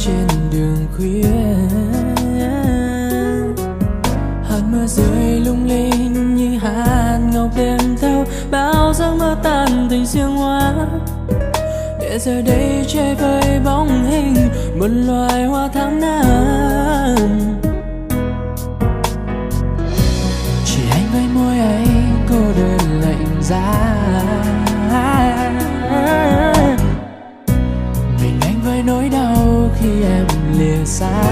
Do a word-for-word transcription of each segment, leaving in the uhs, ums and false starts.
trên đường khuya. Hạt mưa rơi lung linh như hạt ngọc đêm thâu, bao giấc mơ tan thành sương hoa. Để giờ đây chơi vơi bóng hình một loài hoa tháng năm. Chỉ anh với môi ấy cô đơn lạnh giá, mình anh với nỗi đau khi em lìa xa.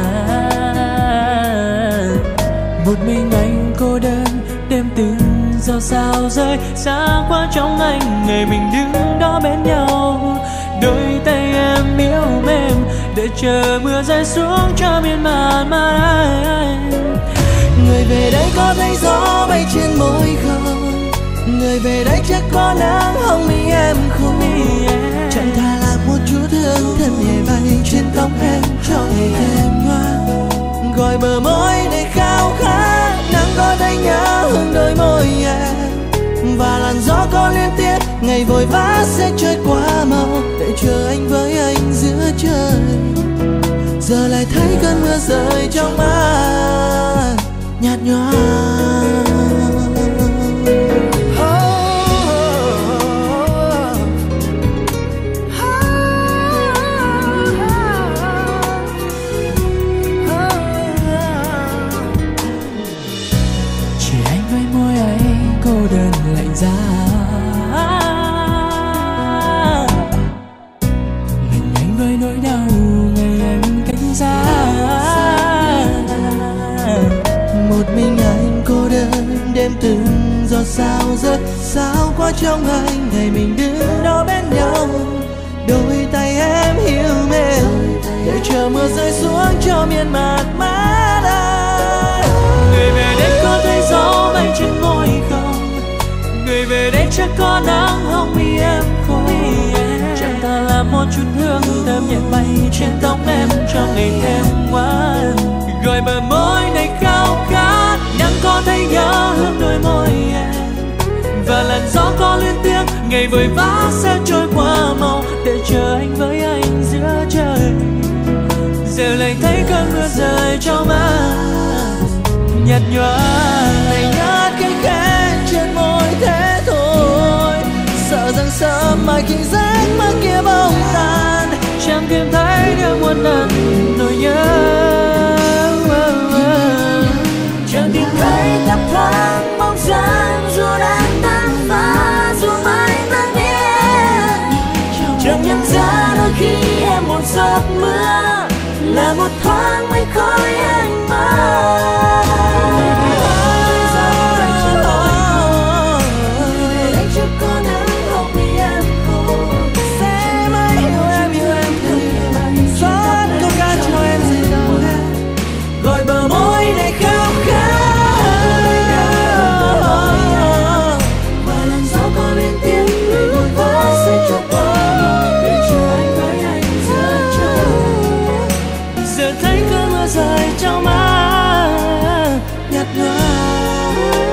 Một mình anh cô đơn đêm từng giọt sao rơi xa qua trong anh, ngày mình đứng đó bên nhau. Đôi tay em yếu mềm để chờ mưa rơi xuống cho miên man mãi. Người về đây có thấy gió bay trên môi không? Người về đây chắc có nắng hồng mi em không? Chẳng thà là một chút hương thơm nhẹ bay trên tóc em cho ngày thêm ngoan. Gọi bờ môi để khao khát, nắng có thấy nhớ hương đôi môi em. Và làn gió có liên tiếp, ngày vội vã sẽ trôi qua mau. Để chờ anh với anh giữa trời, giờ lại thấy cơn mưa rơi trong mắt nhạt nhòa. Chỉ anh với môi ấy cô đơn lạnh giá, mình anh với nỗi đau ngày em cách xa. Một mình anh cô đơn đêm từng giọt sao rơi sao qua trong anh, ngày mình đứng đó bên nhau. Đôi tay em hiu mềm để chờ mưa rơi xuống cho miên man mát anh. Người về đây có thấy gió bay trên môi không? Người về đây chắc có nắng hồng mi em không? Chẳng ta là một chút hương thơm nhẹ bay trên tóc em cho ngày thêm ngoan. Gọi bờ môi này khao khát, nắng có thấy nhớ hương đôi môi em. Và làn gió có liên tiếp, ngày vội vã sẽ trôi qua mau. Để chờ anh với anh giữa trời, giờ lại thấy cơn mưa rơi trong mắt nhạt nhòa. Này nhát cái khẽ trên môi thế thôi, sợ rằng sớm mai khi giấc mơ kia bóng tan, chẳng tìm thấy điều muôn lần nỗi nhớ. Chẳng tìm thấy thấp thoáng bóng dáng dù đang tan phá, dù mãi tan biến. Chẳng nhận ra đôi khi em một giọt mưa là một thoáng mây khói anh mơ. gọi bờ môi này khao khát. Và làn gió có liên tiếp, người vội vã sẽ cho qua. Để chờ anh với anh giữa trời, giờ thấy cơn mưa rơi trong mắt nhạt nhòa.